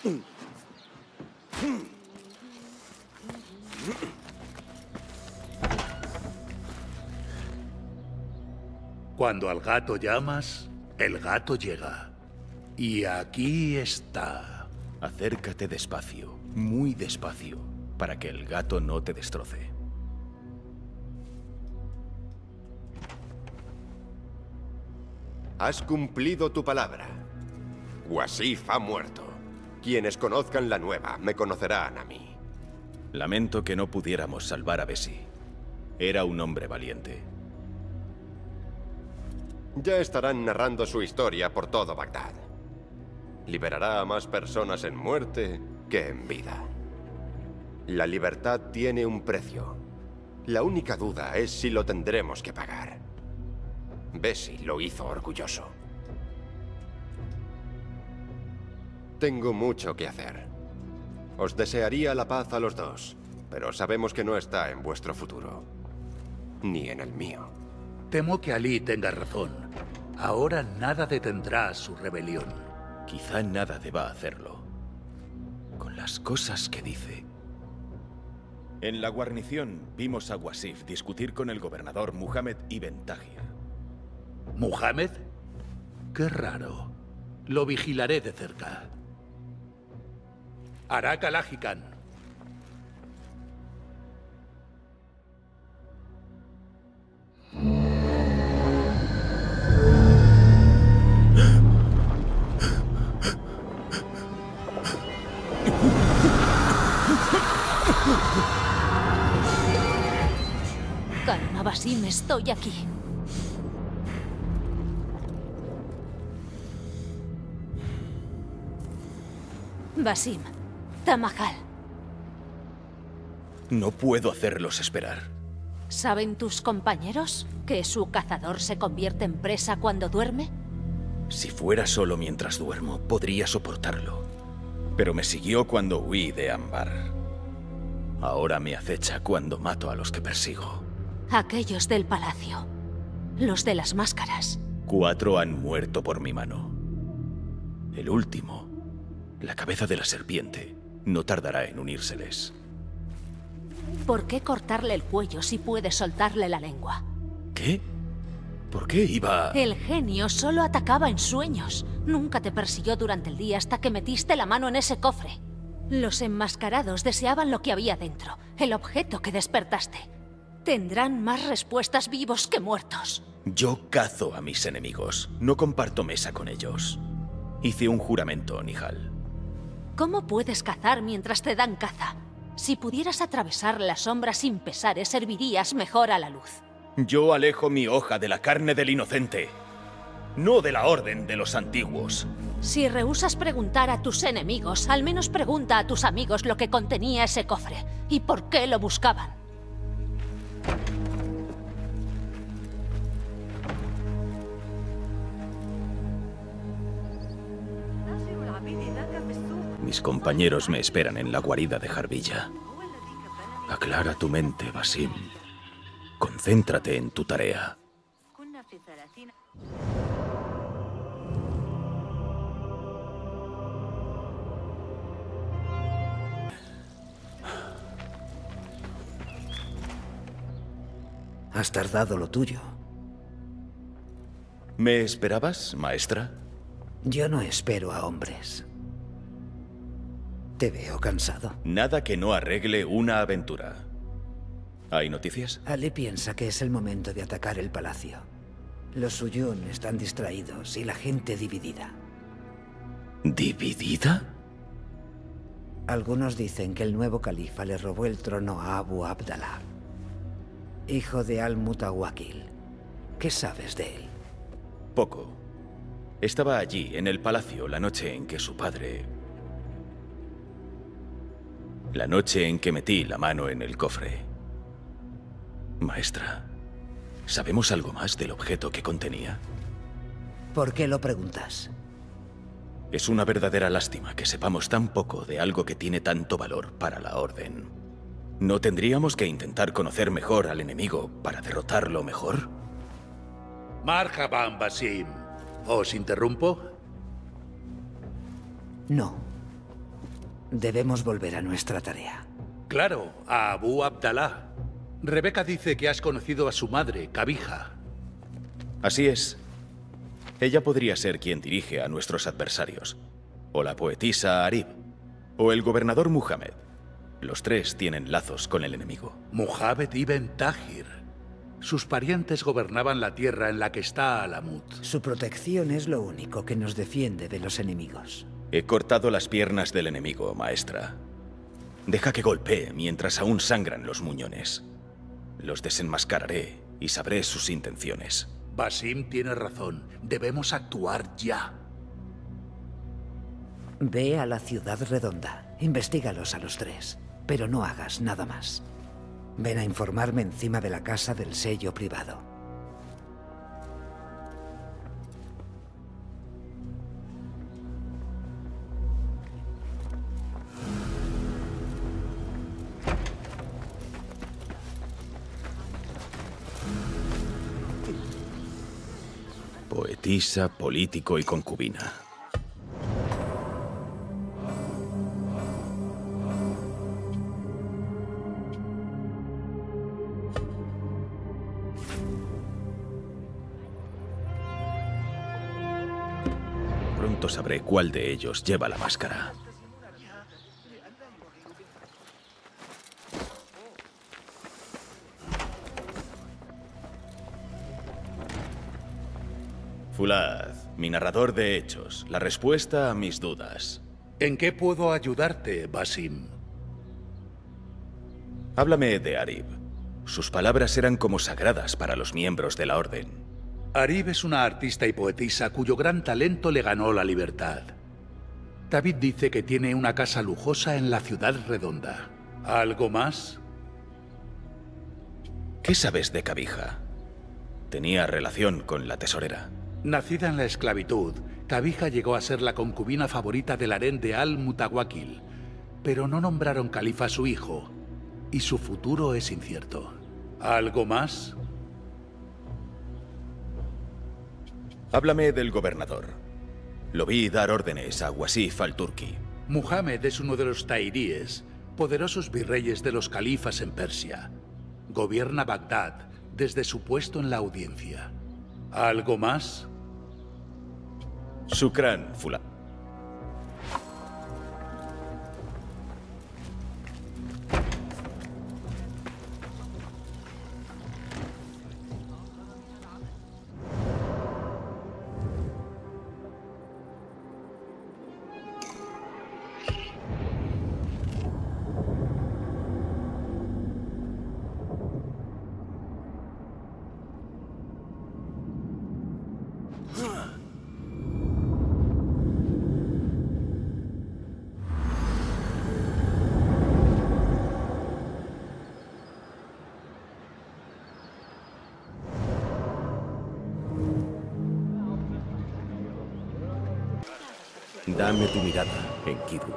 Cuando al gato llamas, el gato llega. Y aquí está. Acércate despacio, muy despacio, para que el gato no te destroce. Has cumplido tu palabra. Wasif ha muerto. Quienes conozcan la nueva me conocerán a mí. Lamento que no pudiéramos salvar a Bessie. Era un hombre valiente. Ya estarán narrando su historia por todo Bagdad. Liberará a más personas en muerte que en vida. La libertad tiene un precio. La única duda es si lo tendremos que pagar. Bessie lo hizo orgulloso. Tengo mucho que hacer. Os desearía la paz a los dos, pero sabemos que no está en vuestro futuro. Ni en el mío. Temo que Ali tenga razón. Ahora nada detendrá su rebelión. Quizá nada deba hacerlo. Con las cosas que dice. En la guarnición vimos a Wasif discutir con el gobernador Muhammad ibn Tahir. ¿Muhammad? Qué raro. Lo vigilaré de cerca. Arak al-Ajikan. Calma, Basim, estoy aquí. Basim, Tamahal. No puedo hacerlos esperar. ¿Saben tus compañeros que su cazador se convierte en presa cuando duerme? Si fuera solo mientras duermo, podría soportarlo. Pero me siguió cuando huí de Ambar. Ahora me acecha cuando mato a los que persigo. Aquellos del palacio. Los de las máscaras. 4 han muerto por mi mano. El último, la cabeza de la serpiente, no tardará en unírseles. ¿Por qué cortarle el cuello si puedes soltarle la lengua? ¿Qué? ¿Por qué iba...? El genio solo atacaba en sueños. Nunca te persiguió durante el día hasta que metiste la mano en ese cofre. Los enmascarados deseaban lo que había dentro, el objeto que despertaste. Tendrán más respuestas vivos que muertos. Yo cazo a mis enemigos. No comparto mesa con ellos. Hice un juramento, Nihal. ¿Cómo puedes cazar mientras te dan caza? Si pudieras atravesar la sombra sin pesares, servirías mejor a la luz. Yo alejo mi hoja de la carne del inocente, no de la orden de los antiguos. Si rehusas preguntar a tus enemigos, al menos pregunta a tus amigos lo que contenía ese cofre y por qué lo buscaban. Mis compañeros me esperan en la guarida de Jarbilla. Aclara tu mente, Basim. Concéntrate en tu tarea. Has tardado lo tuyo. ¿Me esperabas, maestra? Yo no espero a hombres. Te veo cansado. Nada que no arregle una aventura. ¿Hay noticias? Ali piensa que es el momento de atacar el palacio. Los Suyun están distraídos y la gente dividida. ¿Dividida? Algunos dicen que el nuevo califa le robó el trono a Abu Abdallah, hijo de Al-Mutawakil. ¿Qué sabes de él? Poco. Estaba allí, en el palacio, la noche en que su padre... La noche en que metí la mano en el cofre. Maestra, ¿sabemos algo más del objeto que contenía? ¿Por qué lo preguntas? Es una verdadera lástima que sepamos tan poco de algo que tiene tanto valor para la Orden. ¿No tendríamos que intentar conocer mejor al enemigo para derrotarlo mejor? Marhaban, Basim. ¿Os interrumpo? No. Debemos volver a nuestra tarea. Claro, a Abu Abdalá. Rebeca dice que has conocido a su madre, Kabija. Así es. Ella podría ser quien dirige a nuestros adversarios. O la poetisa Arib. O el gobernador Muhammad. Los tres tienen lazos con el enemigo. Muhammad ibn Tahir. Sus parientes gobernaban la tierra en la que está Alamut. Su protección es lo único que nos defiende de los enemigos. He cortado las piernas del enemigo, maestra. Deja que golpee mientras aún sangran los muñones. Los desenmascararé y sabré sus intenciones. Basim tiene razón. Debemos actuar ya. Ve a la ciudad redonda. Investígalos a los tres. Pero no hagas nada más. Ven a informarme encima de la casa del sello privado. Poetisa, político y concubina. Pronto sabré cuál de ellos lleva la máscara. Fulad, mi narrador de hechos, la respuesta a mis dudas. ¿En qué puedo ayudarte, Basim? Háblame de Arib. Sus palabras eran como sagradas para los miembros de la Orden. Arib es una artista y poetisa cuyo gran talento le ganó la libertad. David dice que tiene una casa lujosa en la ciudad redonda. ¿Algo más? ¿Qué sabes de Kabija? Tenía relación con la tesorera. Nacida en la esclavitud, Kabija llegó a ser la concubina favorita del harén de Al-Mutawakkil, pero no nombraron califa a su hijo, y su futuro es incierto. ¿Algo más? Háblame del gobernador. Lo vi dar órdenes a Wasif al-Turki. Muhammad es uno de los tairíes, poderosos virreyes de los califas en Persia. Gobierna Bagdad desde su puesto en la audiencia. ¿Algo más? Shukran, Fulad. Dame tu mirada, Enkidu.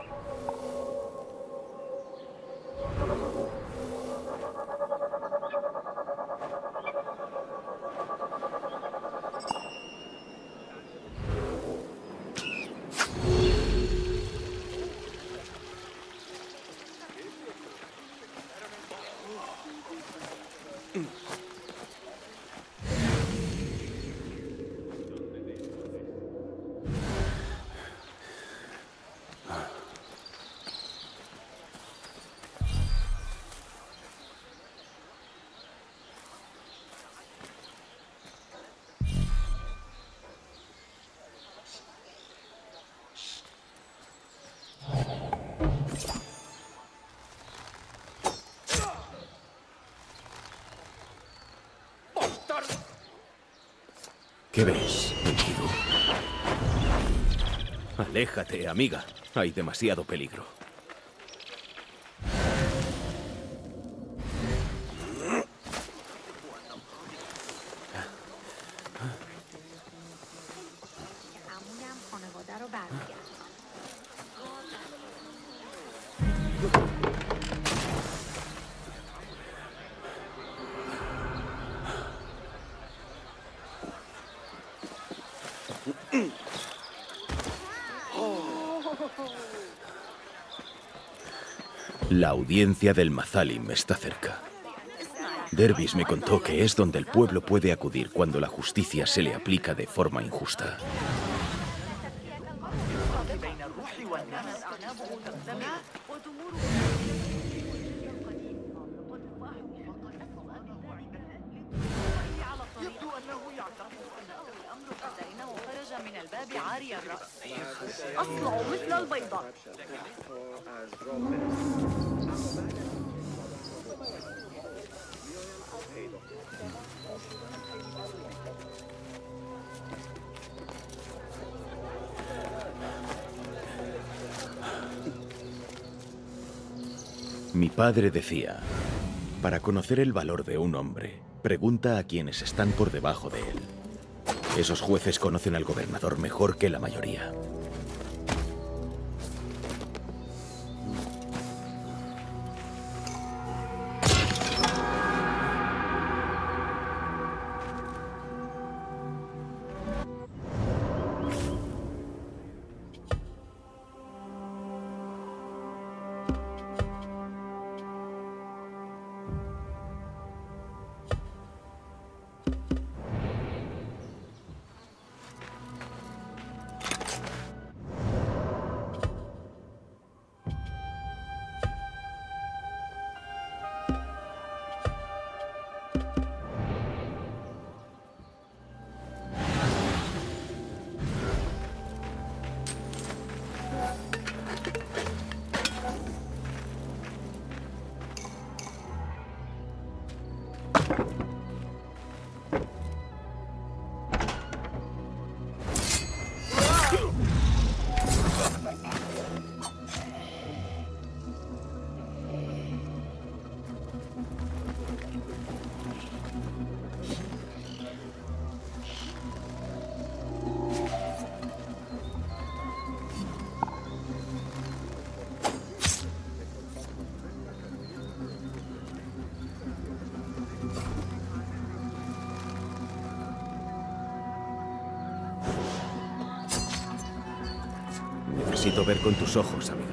¿Qué ves, Enkidu? Aléjate, amiga. Hay demasiado peligro. La audiencia del Mazalim está cerca. Dervis me contó que es donde el pueblo puede acudir cuando la justicia se le aplica de forma injusta. Mi padre decía, para conocer el valor de un hombre, pregunta a quienes están por debajo de él. Esos jueces conocen al gobernador mejor que la mayoría. Necesito ver con tus ojos, amiga.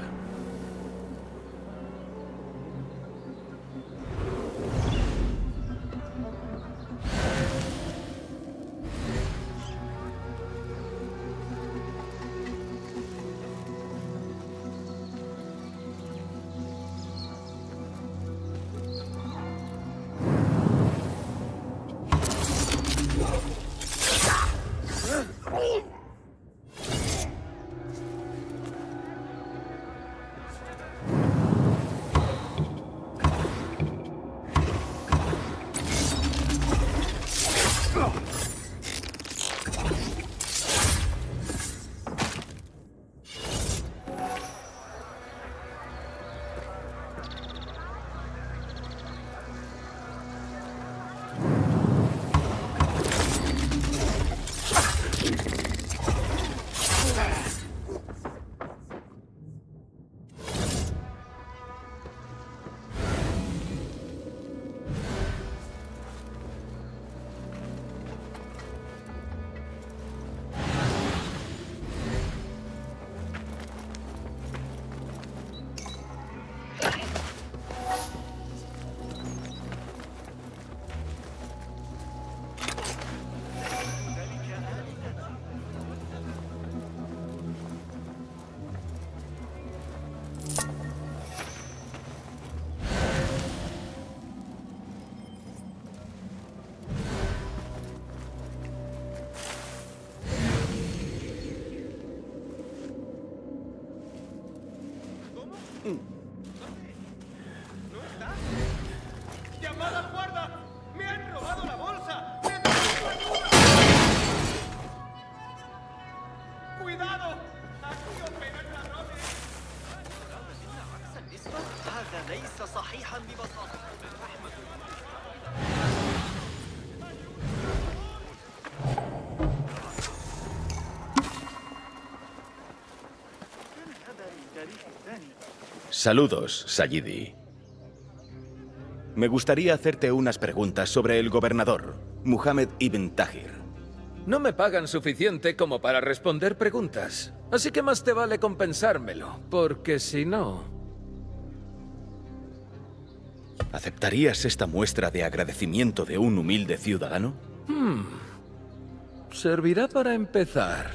¿No está? ¡Llamad al guarda! ¡Me han robado la bolsa! ¡Cuidado! ¡Aquí operan ladrones! هذا ليس صحيحا ببساطة. Saludos, Sayidi. Me gustaría hacerte unas preguntas sobre el gobernador, Muhammad ibn Tahir. No me pagan suficiente como para responder preguntas, así que más te vale compensármelo, porque si no... ¿Aceptarías esta muestra de agradecimiento de un humilde ciudadano? Servirá para empezar.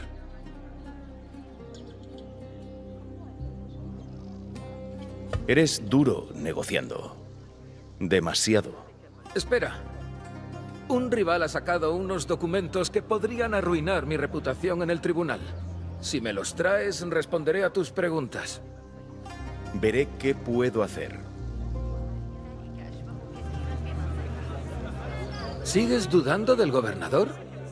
Eres duro negociando. Demasiado. Espera. Un rival ha sacado unos documentos que podrían arruinar mi reputación en el tribunal. Si me los traes, responderé a tus preguntas. Veré qué puedo hacer. ¿Sigues dudando del gobernador?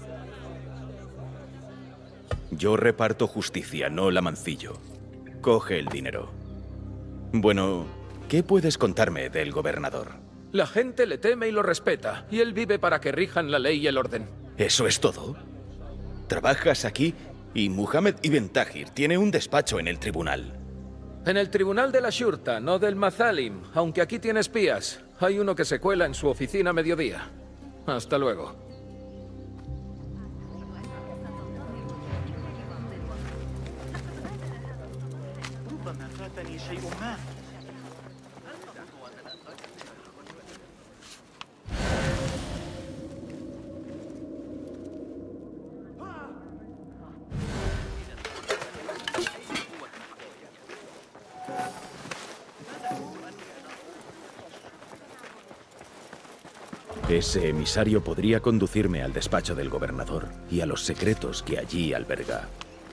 Yo reparto justicia, no la mancillo. Coge el dinero. Bueno, ¿qué puedes contarme del gobernador? La gente le teme y lo respeta, y él vive para que rijan la ley y el orden. ¿Eso es todo? Trabajas aquí y Muhammad Ibn Tahir tiene un despacho en el tribunal. En el tribunal de la Shurta, no del Mazalim, aunque aquí tiene espías. Hay uno que se cuela en su oficina a mediodía. Hasta luego. ربما فاتني شيء ما. Ese emisario podría conducirme al despacho del gobernador y a los secretos que allí alberga.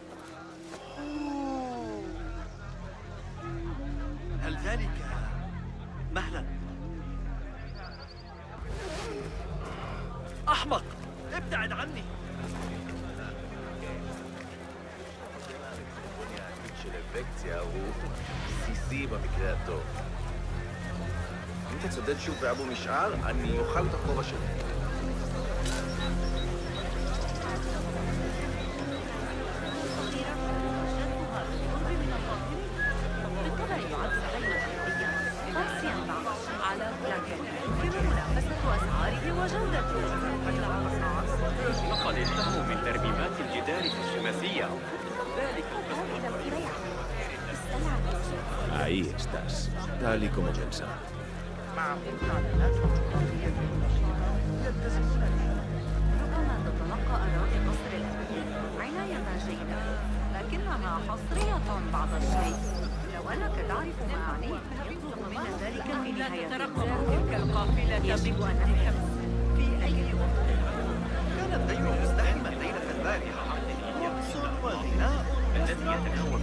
هل ذلك مهلا؟ أحمق! ابتعد عني! انت تصدق تشوف ابو مشعل اني يخلط الطوبه شنو بالطبع يعد لدينا شرعيا قاسيا على لكن يمكن منافسة أسعاره وجودته. لقد انتهوا من ترميمات الجدار في الشماسية. ذلك Ahí estás, tal y como pensaba. ربما تتلقى أراضي قصر الأمير عناية جيدة، لكنها حصرية بعض الشيء. لو أنك تعرف ما أعنيه ثم إن ذلك في نهاية تلك القافلة يجب أن نفهم في أي وقت. كان الدين مزدحما ليلة البارحة. يقص وغناء الذي يتناول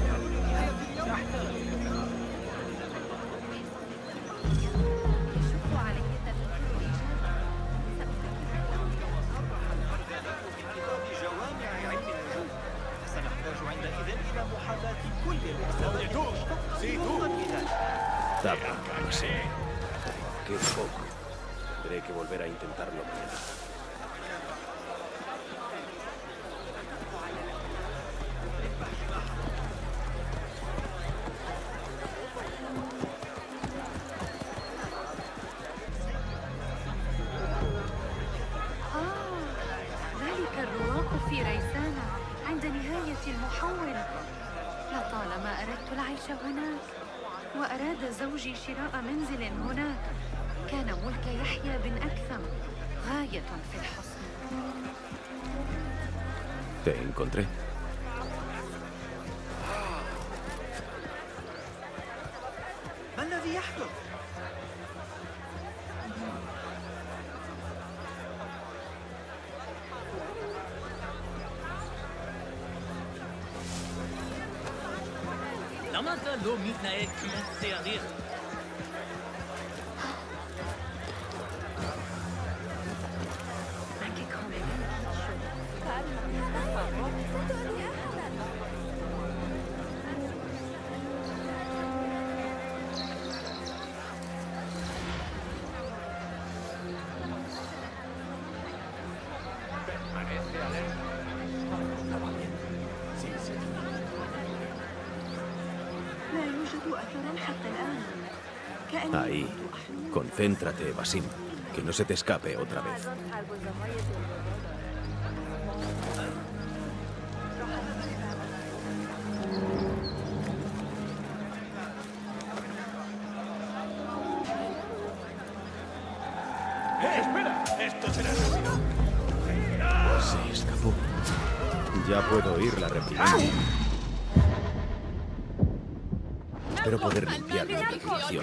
Sí. Qué poco. Tendré que volver a intentarlo mañana. ذلك الرواق في ريسانة عند نهاية المحول. لطالما أردت العيش هناك، وأراد زوجي شراء منزل هناك. كان ملك يحيى بن أكثم غاية في الحسن. Te encontré. ما الذي يحدث؟ Namata lo midnight seadir. لا يوجد أثر حتى الآن. Ahí. Concéntrate, Basim. Que no se te escape otra vez. Esto será rápido. Se escapó. Ya puedo oír la reprimancia. Espero poder limpiar la reputación.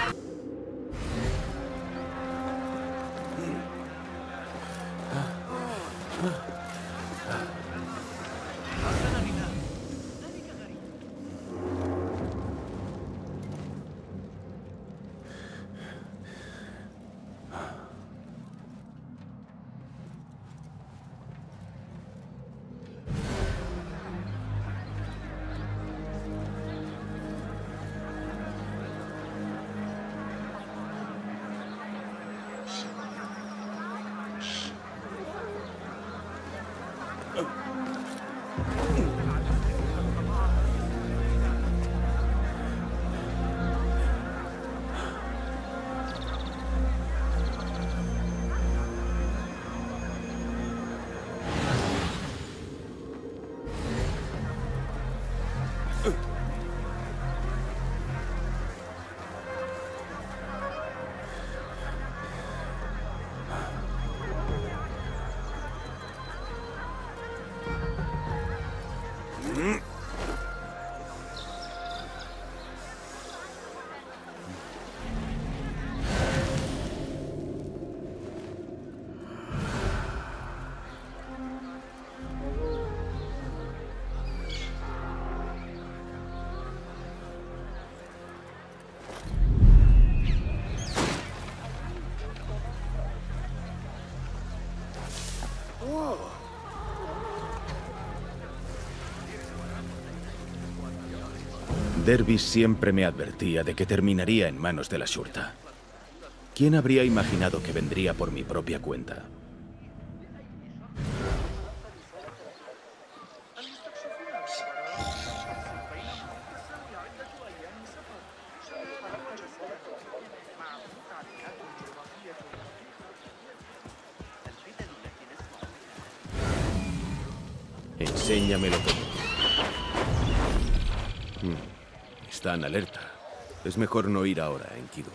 Dervis siempre me advertía de que terminaría en manos de la Shurta. ¿Quién habría imaginado que vendría por mi propia cuenta? Enséñamelo todo. Está en alerta. Es mejor no ir ahora, Enkidu.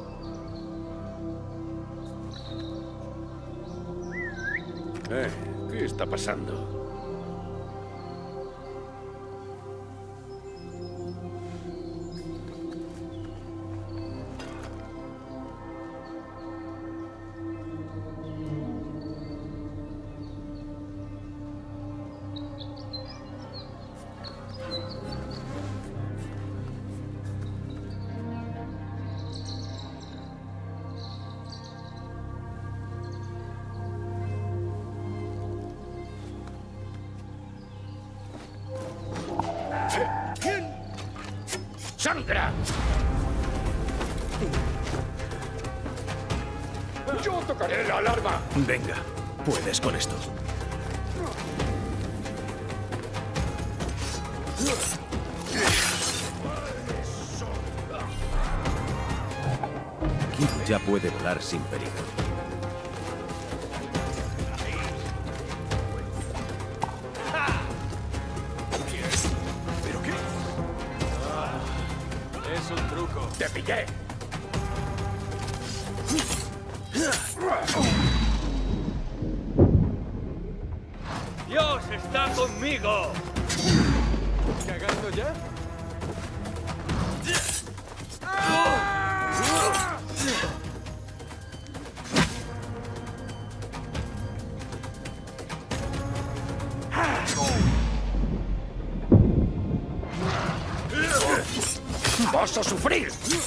¿Qué ¿Qué está pasando? ¡Sangra! ¡Yo tocaré la alarma! Venga, puedes con esto. Kid ya puede volar sin peligro. ¿Pero qué? Es un truco. ¡Te pillé! ¡Dios está conmigo! ¿Cagando ya? ¡Vas a sufrir!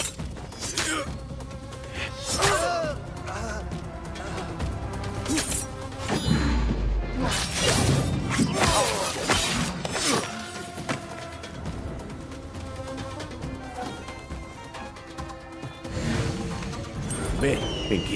Ven, Kid.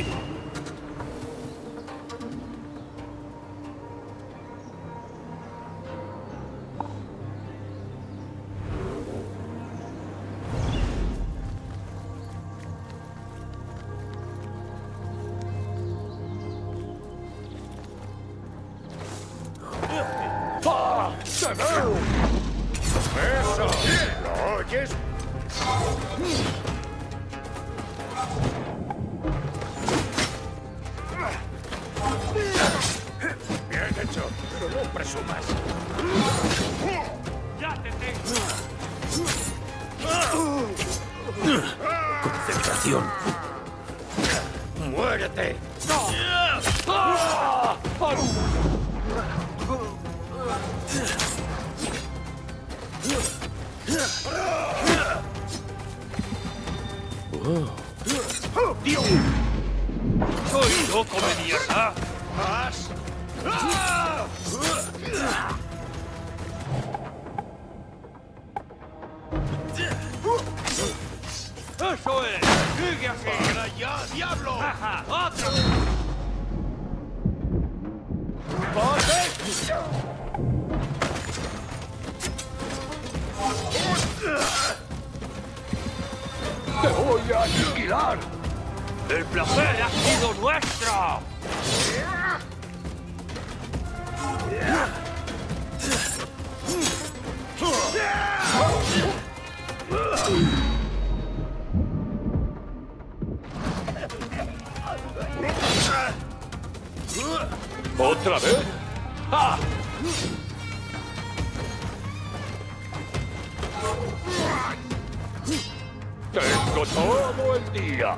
¡Ah! ¡Te veo! ¡Eso! ¿Lo oyes? Bien hecho, pero no presumas. ¡Ya te tengo! Concentración. ¡Muérete! ¡Dios! ¡Soy loco de mierda! ¡Más! ¡Eso es! ¡Sigue así! ¡Para ya, diablo! ¡Ajá! ¡Otra! ¡Te voy a aniquilar! ¡El placer ha sido nuestro! ¿Otra vez? ¡Ah! Tengo todo el día.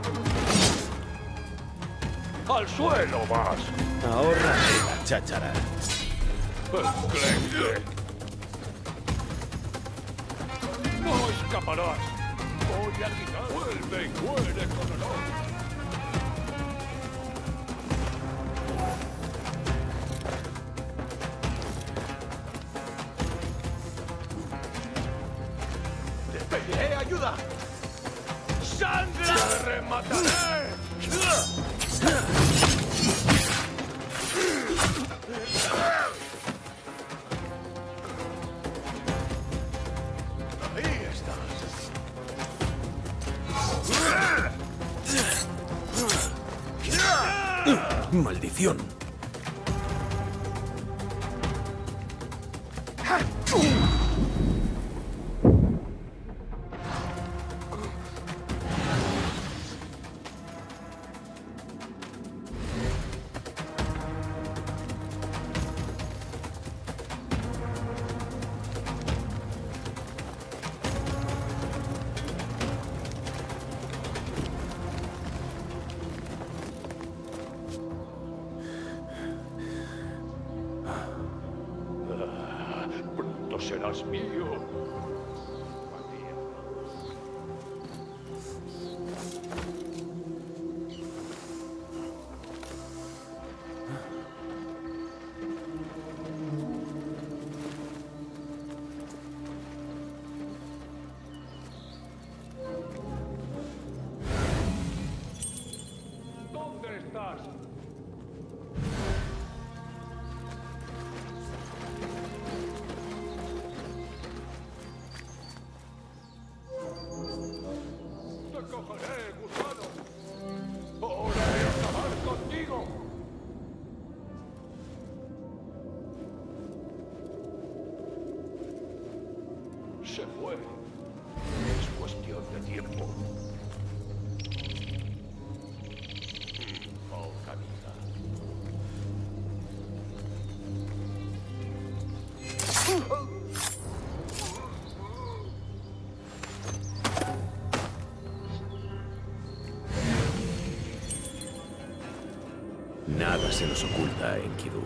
Al suelo vas. Ahorra la cháchara. Enclenque. No escaparás. Voy a quitar. Vuelve y muere con honor. ¡Te pediré ayuda! ¡Sangra! ¡Te remataré! Ahí estás. ¡Maldición! serás mío. ¿Dónde estás? ¡Te cogeré, gusano! ¡Hora de acabar contigo! Se fue. Es cuestión de tiempo. Poca vida. Nada se nos oculta en Enkidu.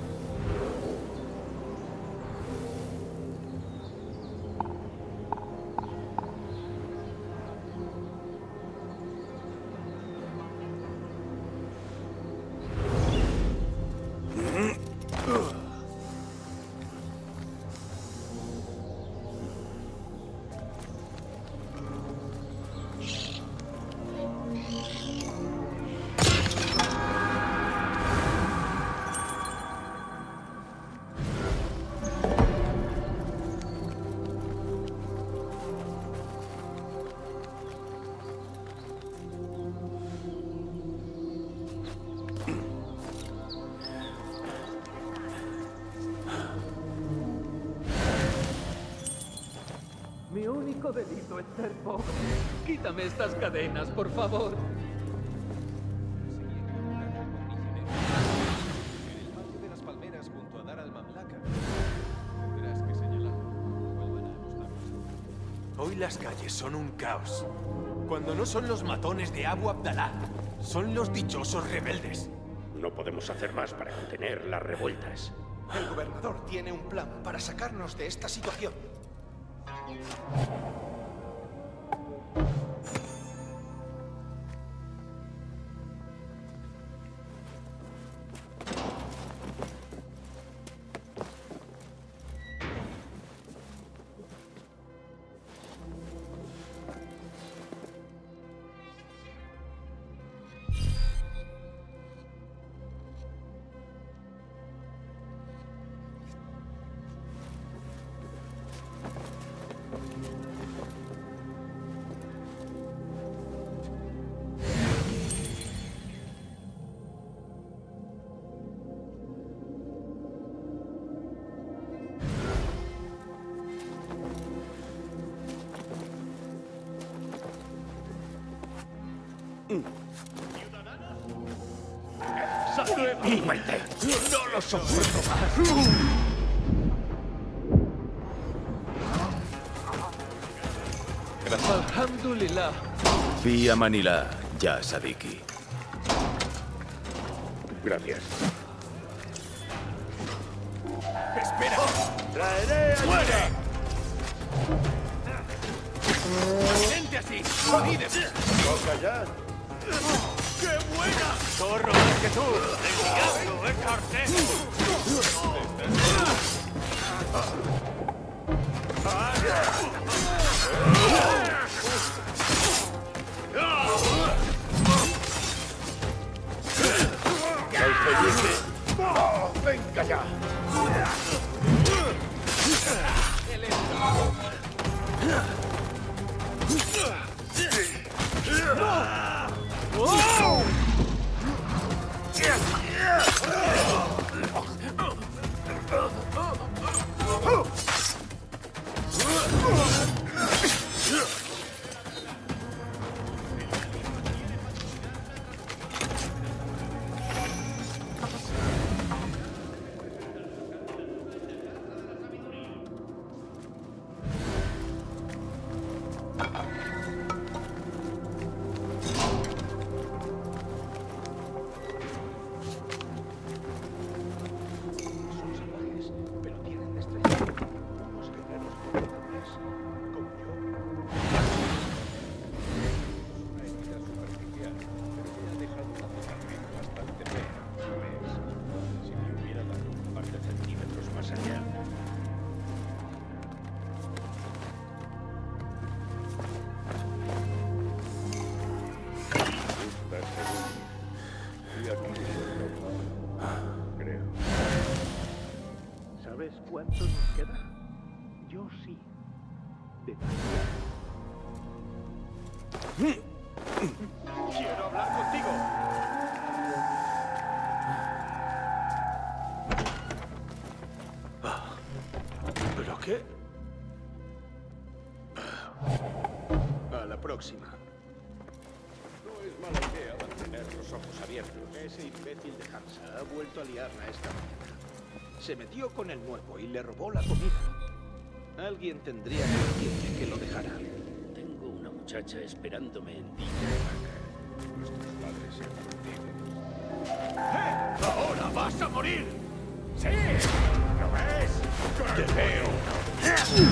Mi único delito es ser pobre. Quítame estas cadenas, por favor. En el Parque de las Palmeras junto a Dar al-Mamlaka. Tendrás que señalarlo. Vuelvan a ajustarlos. Hoy las calles son un caos. Cuando no son los matones de Abu Abdalá, son los dichosos rebeldes. No podemos hacer más para contener las revueltas. El gobernador tiene un plan para sacarnos de esta situación. ¡Muerte! ¡No lo soporto más! Alhamdulillah. Fi Amanillah, ya Sadiki. Gracias. ¡Espera! ¡Traeré ayuda! ¡Gente así! ¡Unides! ¡Toca ya! ¡Qué buena! ¡Corro más que tú! ¡El diablo es cartero! ¡Venga ya! ¿Cuánto nos queda? Yo sí. Quiero hablar contigo. ¿Pero qué? A la próxima. No es mala idea mantener los ojos abiertos. Ese imbécil de Hansa ha vuelto a liarla esta mañana. Se metió con el nuevo y le robó la comida. Alguien tendría que decirle que lo dejara. Tengo una muchacha esperándome en Dick. Nuestros padres se han perdido. ¡Eh! ¡Ahora vas a morir! ¡Sí! ¿Lo ves? ¡Te veo!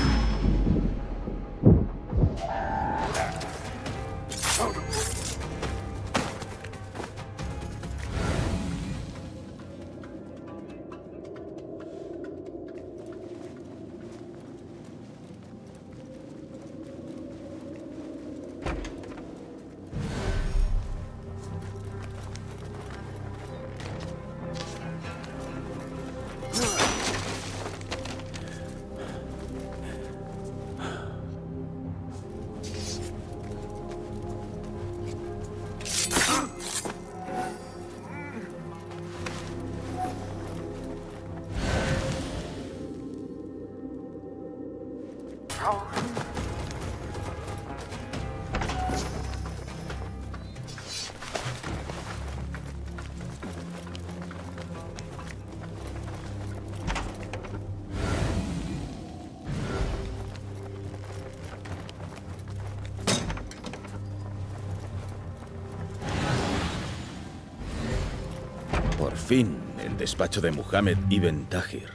Por fin, el despacho de Muhammad ibn Tahir.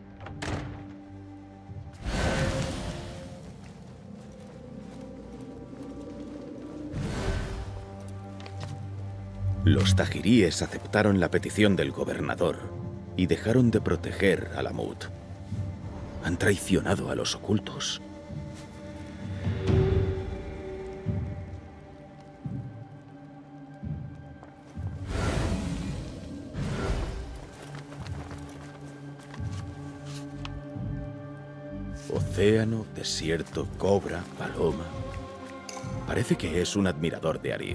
Los tajiríes aceptaron la petición del gobernador y dejaron de proteger a Alamut. Han traicionado a los ocultos. Océano, desierto, cobra, paloma. Parece que es un admirador de Arib.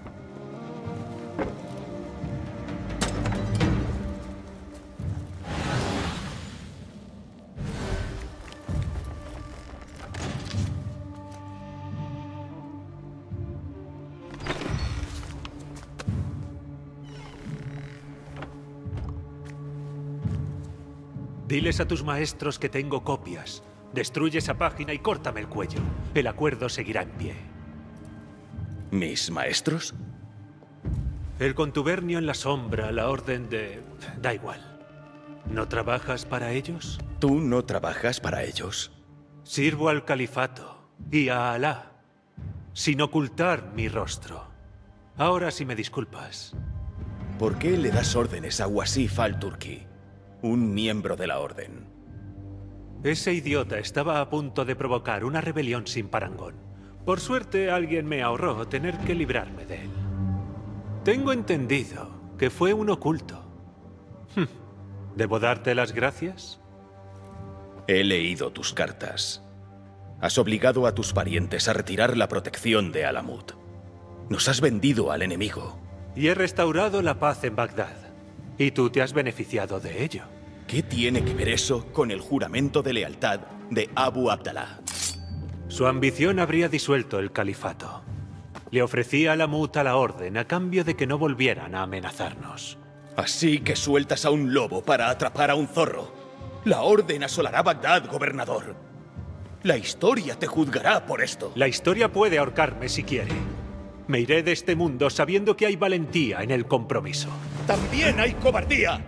Diles a tus maestros que tengo copias. Destruye esa página y córtame el cuello. El acuerdo seguirá en pie. ¿Mis maestros? El contubernio en la sombra, la orden de... Da igual. ¿No trabajas para ellos? ¿Tú no trabajas para ellos? Sirvo al califato y a Alá, sin ocultar mi rostro. Ahora sí me disculpas. ¿Por qué le das órdenes a Wasif al-Turki, un miembro de la orden? Ese idiota estaba a punto de provocar una rebelión sin parangón. Por suerte, alguien me ahorró tener que librarme de él. Tengo entendido que fue un oculto. ¿Debo darte las gracias? He leído tus cartas. Has obligado a tus parientes a retirar la protección de Alamut. Nos has vendido al enemigo. Y he restaurado la paz en Bagdad. Y tú te has beneficiado de ello. ¿Qué tiene que ver eso con el juramento de lealtad de Abu Abdallah? Su ambición habría disuelto el califato. Le ofrecía a Alamut a la orden a cambio de que no volvieran a amenazarnos. Así que sueltas a un lobo para atrapar a un zorro. La orden asolará Bagdad, gobernador. La historia te juzgará por esto. La historia puede ahorcarme si quiere. Me iré de este mundo sabiendo que hay valentía en el compromiso. ¡También hay cobardía!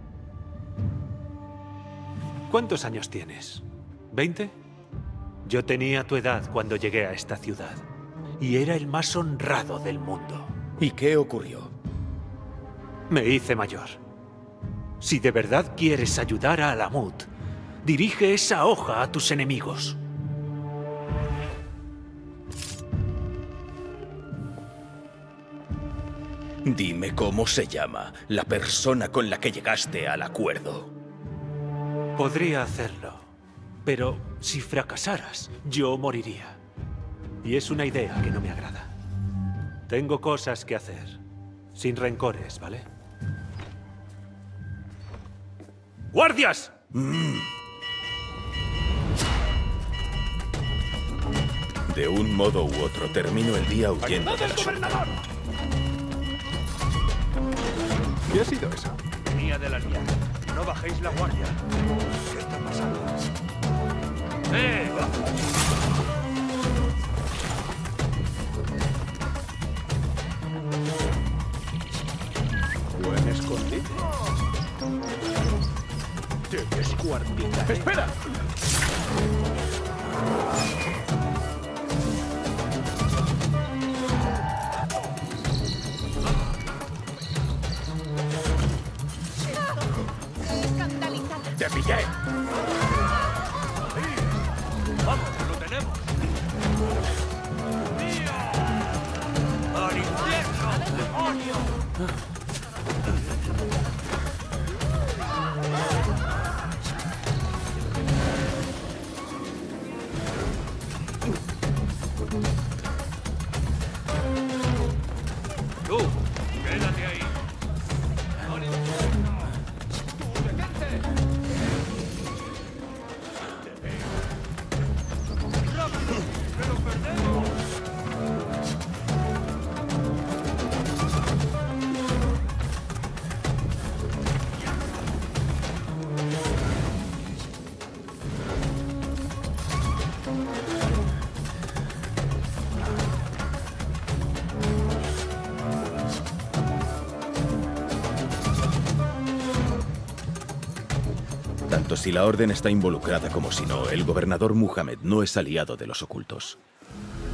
¿Cuántos años tienes? ¿20? Yo tenía tu edad cuando llegué a esta ciudad. Y era el más honrado del mundo. ¿Y qué ocurrió? Me hice mayor. Si de verdad quieres ayudar a Alamut, dirige esa hoja a tus enemigos. Dime cómo se llama la persona con la que llegaste al acuerdo. Podría hacerlo, pero si fracasaras, yo moriría. Y es una idea que no me agrada. Tengo cosas que hacer. Sin rencores, ¿vale? ¡Guardias! De un modo u otro, termino el día huyendo de la sombra. ¿Qué ha sido eso? Venía de la línea. No bajéis la guardia. ¿Qué está pasando? Buen escondite. Te descuartizaré. ¡Espera! ¡Te pillé! ¡Vamos, que lo tenemos! ¡Al infierno, demonio! ¡Tú! ¡Quédate ahí! ¡Al infierno! ¡Detente! ¡Rápido! ¡Que lo perdemos! Tanto si la Orden está involucrada como si no, el gobernador Muhammad no es aliado de los ocultos.